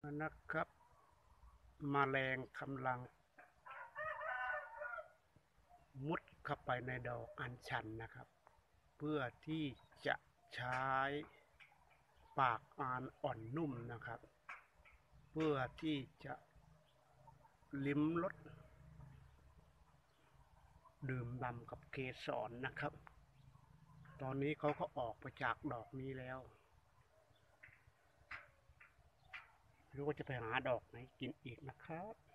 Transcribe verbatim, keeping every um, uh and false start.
นะครับมแมลงกำลังมุดเข้าไปในดอกอัญชันนะครับเพื่อที่จะใช้ปากอ่านอ่อนนุ่มนะครับเพื่อที่จะลิ้มรสดื่มด่ำกับเกสรนะครับตอนนี้เขาก็ออกไปจากดอกนี้แล้วหรือว่าจะไปหาดอกไหนกินอีกนะครับ